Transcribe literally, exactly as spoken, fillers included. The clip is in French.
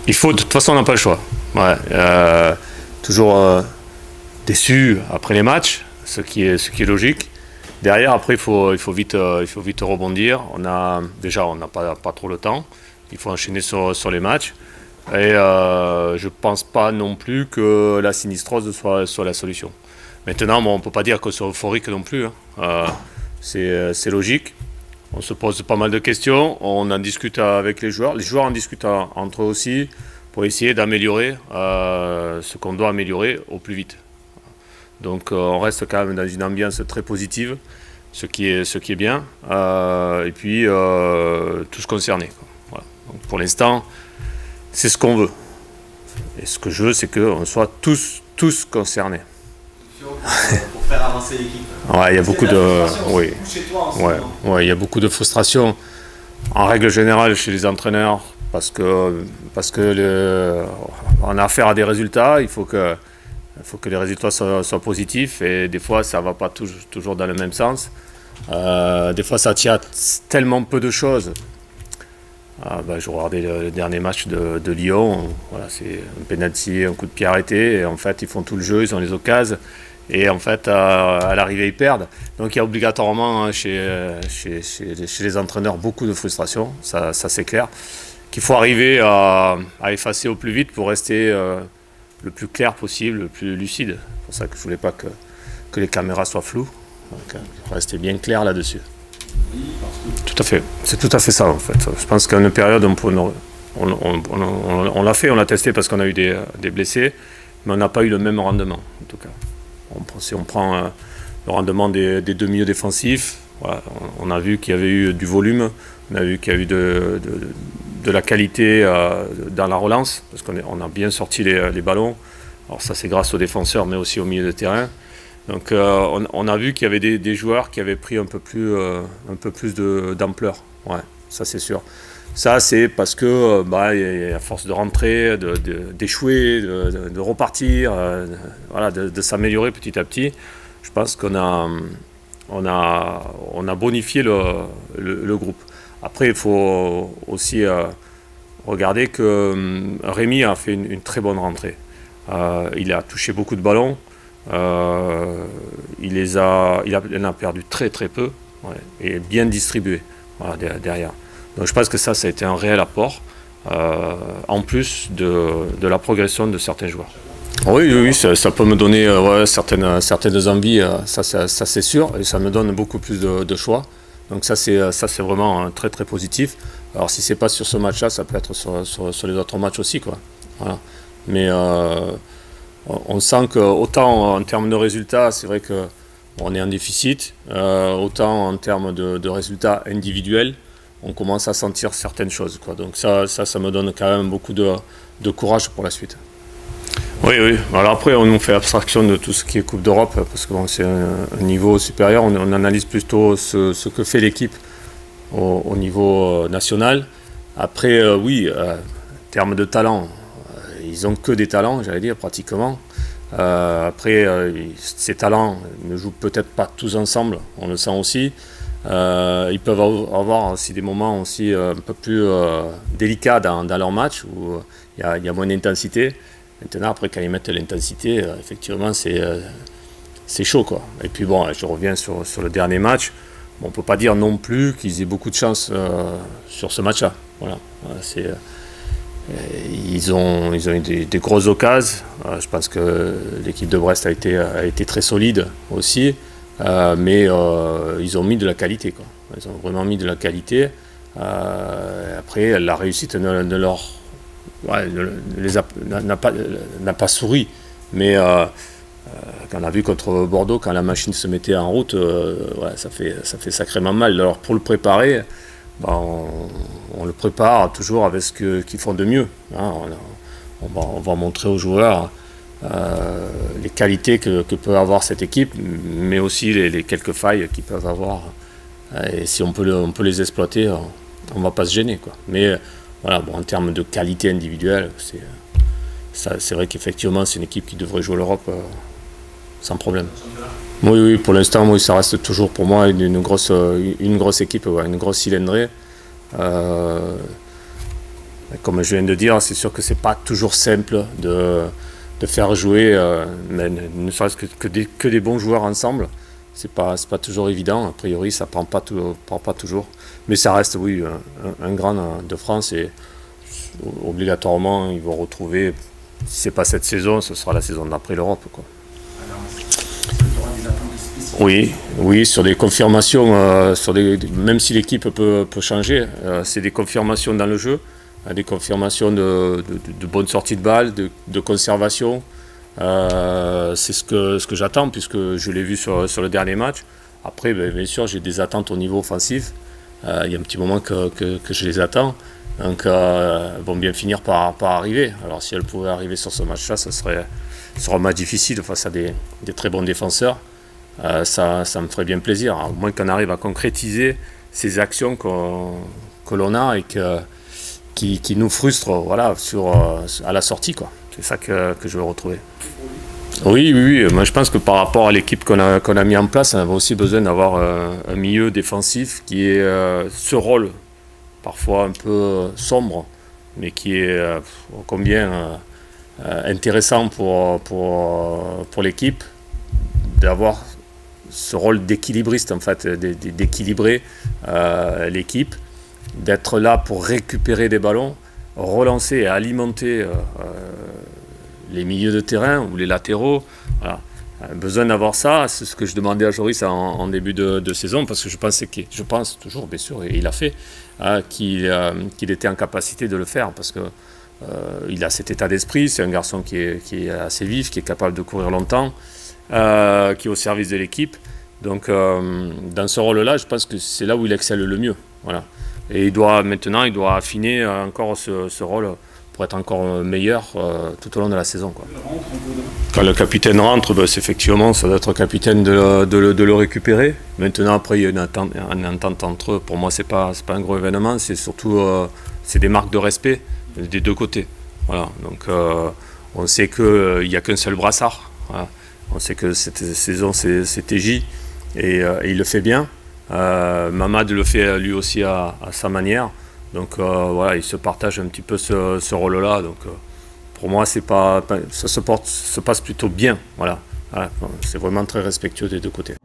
Il faut, de toute façon, on n'a pas le choix. Ouais, euh, toujours euh, déçu après les matchs, ce qui est, ce qui est logique. Derrière, après, il faut, il faut, vite, euh, il faut vite rebondir. On a, déjà, on n'a pas, pas trop le temps. Il faut enchaîner sur, sur les matchs. Et euh, je ne pense pas non plus que la sinistrose soit, soit la solution. Maintenant, bon, on ne peut pas dire qu'on soit euphorique non plus. Hein. Euh, c'est logique. On se pose pas mal de questions. On en discute avec les joueurs. Les joueurs en discutent entre eux aussi pour essayer d'améliorer euh, ce qu'on doit améliorer au plus vite. Donc euh, on reste quand même dans une ambiance très positive, ce qui est, ce qui est bien. Euh, et puis euh, tous concernés. Quoi. Voilà. Donc, pour l'instant, c'est ce qu'on veut. Et ce que je veux, c'est qu'on soit tous, tous concernés. Pour faire avancer l'équipe. Ouais, il y a beaucoup de, oui, ouais, ouais, il y a beaucoup de frustration. En règle générale, chez les entraîneurs, parce que parce que le, on a affaire à des résultats, il faut que il faut que les résultats soient, soient positifs et des fois ça va pas toujours, toujours dans le même sens. Euh, des fois ça tient tellement peu de choses. Ah, bah, je regardais le, le dernier match de, de Lyon, voilà, c'est un penalty, un coup de pied arrêté, et en fait ils font tout le jeu, ils ont les occasions. Et en fait, à, à l'arrivée, ils perdent. Donc il y a obligatoirement hein, chez, chez, chez, chez les entraîneurs beaucoup de frustration, ça, ça c'est clair. Qu'il faut arriver à, à effacer au plus vite pour rester euh, le plus clair possible, le plus lucide. C'est pour ça que je ne voulais pas que, que les caméras soient floues. Donc euh, rester bien clair là-dessus. Tout à fait, c'est tout à fait ça en fait. Je pense qu'à une période, on, on, on, on, on, on l'a fait, on l'a testé parce qu'on a eu des, des blessés, mais on n'a pas eu le même rendement en tout cas. On, si on prend euh, le rendement des, des deux milieux défensifs, voilà, on, on a vu qu'il y avait eu du volume, on a vu qu'il y a eu de, de, de la qualité euh, dans la relance, parce qu'on on a bien sorti les, les ballons. Alors ça c'est grâce aux défenseurs, mais aussi au milieu de terrain. Donc euh, on, on a vu qu'il y avait des, des joueurs qui avaient pris un peu plus, euh, un peu plus d'ampleur. Ouais, ça c'est sûr. Ça c'est parce que bah, à force de rentrer, d'échouer, de, de, de, de repartir, euh, voilà, de, de s'améliorer petit à petit, je pense qu'on a, on a, on a bonifié le, le, le groupe. Après il faut aussi euh, regarder que euh, Rémi a fait une, une très bonne rentrée. Euh, il a touché beaucoup de ballons. Euh, il, les a, il, a, il en a perdu très très peu ouais, et bien distribué voilà, derrière. Donc je pense que ça, ça a été un réel apport, euh, en plus de, de la progression de certains joueurs. Oui, oui, oui ça, ça peut me donner euh, ouais, certaines, certaines envies, euh, ça, ça, ça c'est sûr, et ça me donne beaucoup plus de, de choix. Donc ça c'est vraiment euh, très très positif. Alors si c'est pas sur ce match-là, ça peut être sur, sur, sur les autres matchs aussi, quoi. Voilà. Mais euh, on sent que autant en termes de résultats, c'est vrai qu'on est en déficit, euh, autant en termes de, de résultats individuels, on commence à sentir certaines choses, quoi. Donc ça, ça, ça me donne quand même beaucoup de, de courage pour la suite. Oui, oui. Alors après, on fait abstraction de tout ce qui est Coupe d'Europe, parce que bon, c'est un, un niveau supérieur. On, on analyse plutôt ce, ce que fait l'équipe au, au niveau national. Après, euh, oui, euh, en termes de talent, ils n'ont que des talents, j'allais dire, pratiquement. Euh, après, euh, ces talents ne jouent peut-être pas tous ensemble, on le sent aussi. Euh, ils peuvent avoir aussi des moments aussi un peu plus euh, délicats dans, dans leur match, où il y, y a moins d'intensité. Maintenant, après, quand ils mettent l'intensité, euh, effectivement, c'est euh, chaud, quoi. Et puis bon, je reviens sur, sur le dernier match. Bon, on ne peut pas dire non plus qu'ils aient beaucoup de chance euh, sur ce match-là. Voilà, c'est... Euh, Ils ont, ils ont eu des, des grosses occasions. Euh, je pense que l'équipe de Brest a été, a été très solide aussi, euh, mais euh, ils ont mis de la qualité, quoi. Ils ont vraiment mis de la qualité. Euh, après, la réussite ne, ne leur ouais, n'a pas, pas souri, mais euh, euh, on a vu contre Bordeaux, quand la machine se mettait en route, euh, ouais, ça fait, ça fait sacrément mal. Alors pour le préparer, bah, on, on le prépare toujours avec ce qu'ils qu font de mieux. Hein. On, on, va, on va montrer aux joueurs euh, les qualités que, que peut avoir cette équipe, mais aussi les, les quelques failles qu'ils peuvent avoir. Et si on peut, le, on peut les exploiter, on ne va pas se gêner, quoi. Mais voilà, bon, en termes de qualité individuelle, c'est vrai qu'effectivement c'est une équipe qui devrait jouer l'Europe euh, sans problème. Oui, oui, pour l'instant, oui, ça reste toujours pour moi une, une, grosse, une grosse équipe, ouais, une grosse cylindrée. Euh, Comme je viens de dire, c'est sûr que c'est pas toujours simple de, de faire jouer, euh, mais ne serait-ce que, que, des, que des bons joueurs ensemble. C'est pas, c'est pas toujours évident. A priori, ça prend pas, tout, prend pas toujours. Mais ça reste, oui, un, un grand de France et obligatoirement, ils vont retrouver. Si c'est pas cette saison, ce sera la saison d'après l'Europe, quoi. Oui, oui, sur des confirmations, euh, sur des, même si l'équipe peut, peut changer, euh, c'est des confirmations dans le jeu, euh, des confirmations de, de, de, de bonne sortie de balle, de, de conservation. Euh, c'est ce que, ce que j'attends puisque je l'ai vu sur, sur le dernier match. Après, ben, bien sûr, j'ai des attentes au niveau offensif. Euh, il y a un petit moment que, que, que je les attends. Donc, euh, elles vont bien finir par, par arriver. Alors, si elles pouvaient arriver sur ce match-là, ce serait, ce serait un match difficile face à des, des très bons défenseurs. Euh, ça, ça me ferait bien plaisir, au moins qu'on arrive à concrétiser ces actions qu'on, que l'on a et que, qui, qui nous frustrent, voilà, sur, à la sortie, quoi. C'est ça que, que je veux retrouver. Oui, oui, oui. Moi, je pense que par rapport à l'équipe qu'on a, qu'on a mis en place, on avait aussi besoin d'avoir un, un milieu défensif qui ait euh, ce rôle, parfois un peu sombre, mais qui est euh, combien euh, intéressant pour, pour, pour l'équipe d'avoir ce rôle d'équilibriste, en fait, d'équilibrer euh, l'équipe, d'être là pour récupérer des ballons, relancer et alimenter euh, les milieux de terrain ou les latéraux. Voilà. Besoin d'avoir ça, c'est ce que je demandais à Joris en, en début de, de saison, parce que je pensais que, je pense toujours, bien sûr, et il a fait, hein, qu'il euh, qu'il était en capacité de le faire, parce que euh, il a cet état d'esprit, c'est un garçon qui est, qui est assez vif, qui est capable de courir longtemps, euh, qui est au service de l'équipe. Donc euh, dans ce rôle-là, je pense que c'est là où il excelle le mieux. Voilà. Et il doit maintenant, il doit affiner encore ce, ce rôle pour être encore meilleur euh, tout au long de la saison, quoi. Quand le capitaine rentre, ben, c'est effectivement, ça doit être le capitaine de, de, de, de le récupérer. Maintenant, après, il y a une entente, une entente entre eux. Pour moi, c'est pas, c'est pas un gros événement, c'est surtout euh, c'est des marques de respect des deux côtés. Voilà. Donc, euh, on sait qu'il euh, n'y a qu'un seul brassard. Voilà. On sait que cette saison, c'est T J et, euh, et il le fait bien. Euh, Mamad le fait lui aussi à, à sa manière. Donc euh, voilà, il se partage un petit peu ce, ce rôle-là. Donc euh, pour moi, c'est pas, ça se, porte, se passe plutôt bien. Voilà. Voilà. C'est vraiment très respectueux des deux côtés.